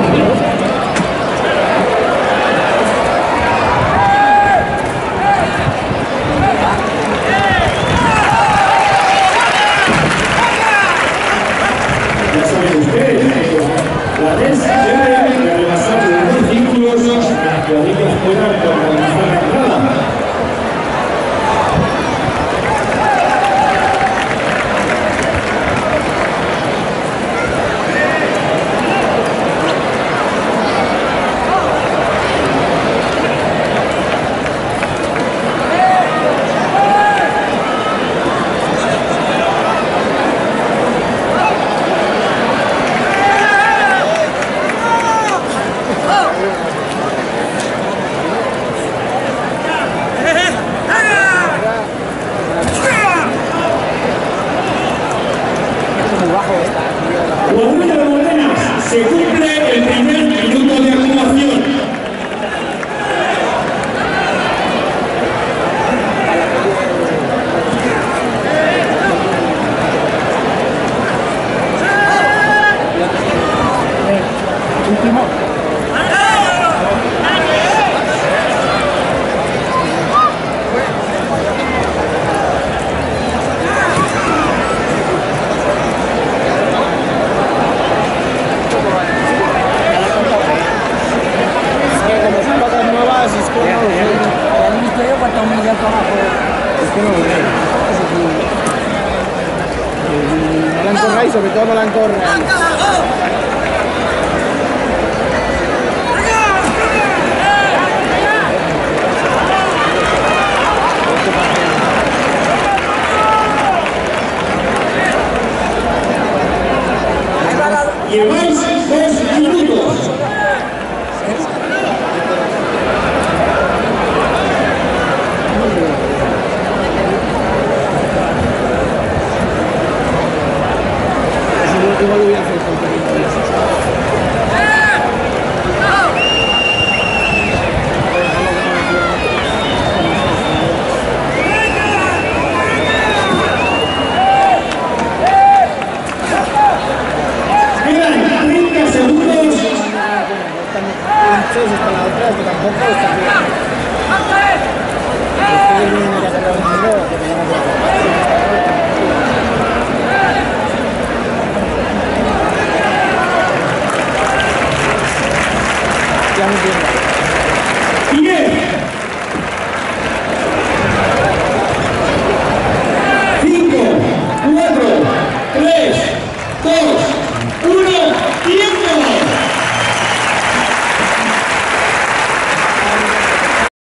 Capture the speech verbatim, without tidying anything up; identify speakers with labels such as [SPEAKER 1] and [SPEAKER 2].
[SPEAKER 1] Se cumple el primer minuto de acumulación. Último.
[SPEAKER 2] No la encorráis, sobre todo no la encorráis.
[SPEAKER 1] Lleváis dos minutos.
[SPEAKER 2] Igual lo voy a hacer con pequeño.
[SPEAKER 1] Quedan treinta segundos.
[SPEAKER 2] Está la otra, que tampoco está bien. Ustedes vienen a sacar un dinero que tenemos que hacer. Ya me entiendo.
[SPEAKER 1] diez, cinco, cuatro, tres, dos,